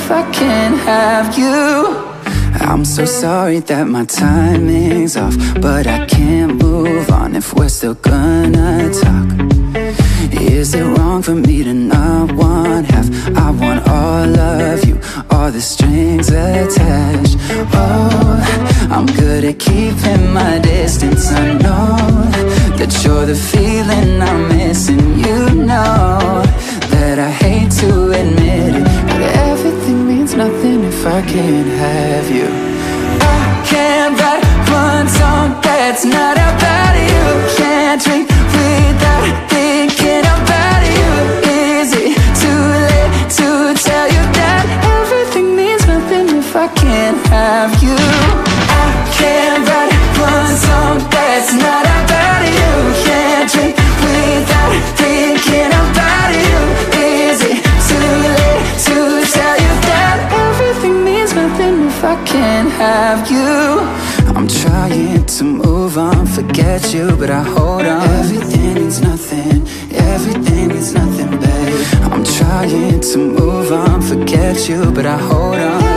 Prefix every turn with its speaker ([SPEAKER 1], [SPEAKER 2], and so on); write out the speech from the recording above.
[SPEAKER 1] if I can't have you. I'm so sorry that my timing's off, but I can't move on if we're still gonna talk. Is it wrong for me to not want half? I want all of you, all the strings attached. Oh, I'm good at keeping my distance. I know that you're the feeling I'm missing. You know that I hate to admit it, but everything means nothing if I can't have you. I can't write one song that's not about you. Can't drink without thinking about you. Is it too late to tell you that everything means nothing if I can't have you? I can't write one song that's not about you. Can't drink without thinking about you. Is it too late to tell you that everything means nothing if I can't have you? I'm trying to move on, forget you, but I hold on. Everything means nothing, everything means nothing, babe. I'm trying to move on, forget you, but I hold on.